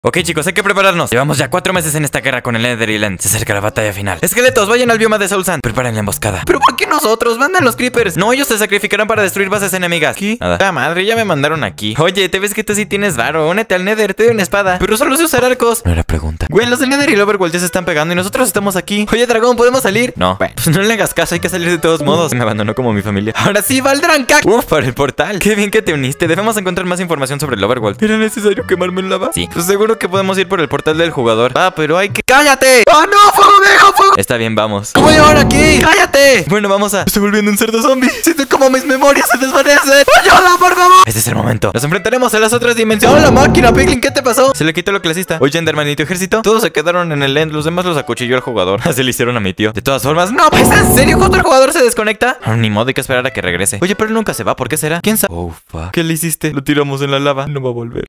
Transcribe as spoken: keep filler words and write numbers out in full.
Ok chicos, hay que prepararnos. Llevamos ya cuatro meses en esta guerra con el Nether y el End. Se acerca la batalla final. Esqueletos, vayan al bioma de Soul Sand. Preparen la emboscada. ¿Pero por qué nosotros? Mandan los creepers. No, ellos se sacrificarán para destruir bases enemigas. ¿Qué? Nada. La madre, ya me mandaron aquí. Oye, te ves que tú sí tienes varo. Únete al Nether, te doy una espada. Pero solo sé usar arcos. No era pregunta. Güey, los del Nether y el Overworld ya se están pegando y nosotros estamos aquí. Oye, dragón, ¿podemos salir? No. Bueno, pues no le hagas caso, hay que salir de todos modos. Me abandonó como mi familia. Ahora sí, valdrán cac. Uf, para el portal. Qué bien que te uniste. Debemos encontrar más información sobre el Overworld. ¿Era necesario quemarme en lava? Sí. Pues seguro que podemos ir por el portal del jugador. Ah, pero hay que... ¡Cállate! ¡Oh, no! ¡Fuego viejo! ¡Fuego! Está bien, vamos. ¿Cómo llevar aquí? ¡Cállate! Bueno, vamos a... Estoy volviendo un cerdo zombie. Siento como mis memorias se desvanecen. ¡Ayuda, por favor! Este es el momento. Nos enfrentaremos a las otras dimensiones. ¡Oh, la máquina, Piglin! ¿Qué te pasó? Se le quitó lo clasista. Oye, Enderman, ¿y tu ejército? Todos se quedaron en el End. Los demás los acuchilló el jugador. Así le hicieron a mi tío. De todas formas... ¡No! ¿Es en serio? ¿Cuándo el jugador se desconecta? Oh, ni modo, hay que esperar a que regrese. Oye, pero él nunca se va. ¿Por qué será? ¿Quién sabe? Oh, fuck. ¿Qué le hiciste? Lo tiramos en la lava. No va a volver.